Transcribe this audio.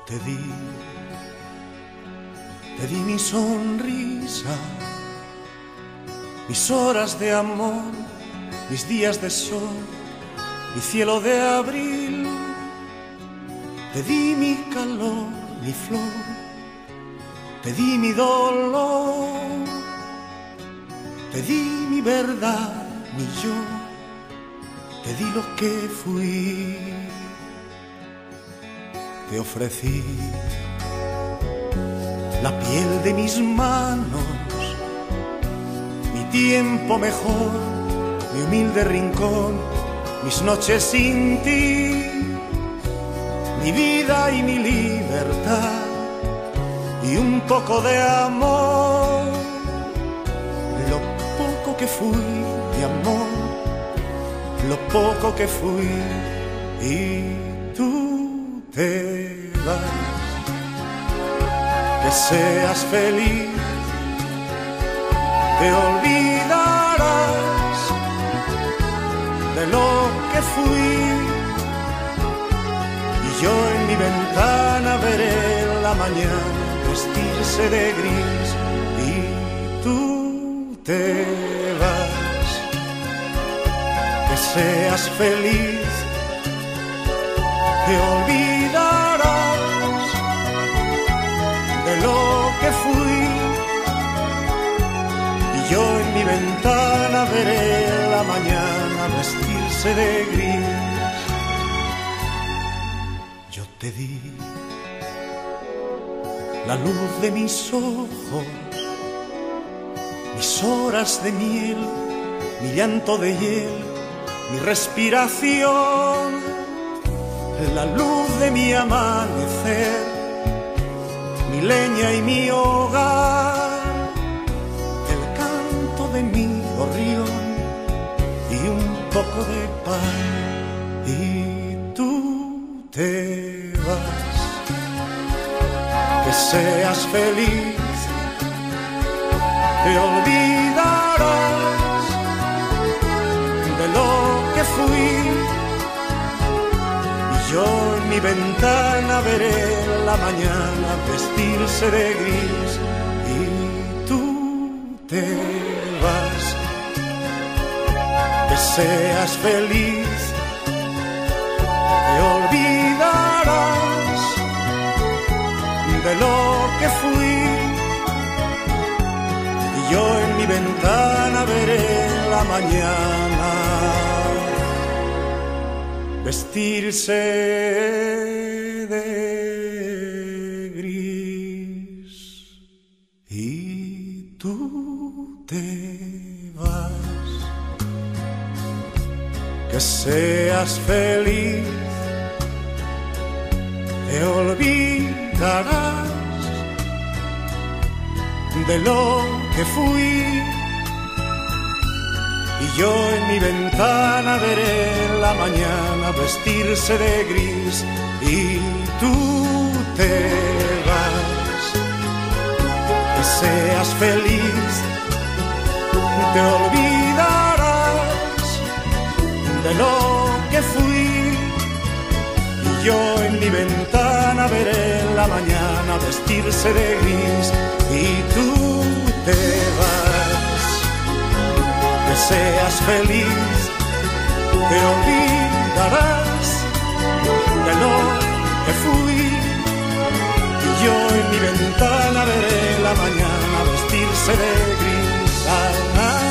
Te di mi sonrisa, mis horas de amor, mis días de sol, mi cielo de abril. Te di mi calor, mi flor, te di mi dolor, te di mi verdad, mi yo, te di lo que fui. Te ofrecí la piel de mis manos, mi tiempo mejor, mi humilde rincón, mis noches sin ti, mi vida y mi libertad, y un poco de amor, lo poco que fui de amor, lo poco que fui, y tú te vas. Que seas feliz, te olvidarás de lo que fui, y yo en mi ventana veré la mañana vestirse de gris, y tú te vas. Que seas feliz, te olvidarás de lo que fui, y yo en mi ventana veré la mañana vestirse de gris. Yo te di la luz de mis ojos, mis horas de miel, mi llanto de hiel, mi respiración, la luz de mi amanecer, mi leña y mi hogar, el canto de mi gorrión y un poco de pan, y tú te vas. Que seas feliz, te olvidarás de lo que fui, y yo en mi ventana veré la mañana vestirse de gris, y tú te vas. Que seas feliz, te olvidarás de lo que fui, y yo en mi ventana veré la mañana vestirse de gris, y tú te vas. Que seas feliz, te olvidarás de lo que fui, y yo en mi ventana veré la mañana vestirse de gris, y tú te vas. Que seas feliz, te olvidarás de lo que fui, y yo en mi ventana veré la mañana vestirse de gris, y tú te vas. Que seas feliz, te olvidarás de lo que fui, y yo en mi ventana veré la mañana vestirse de gris.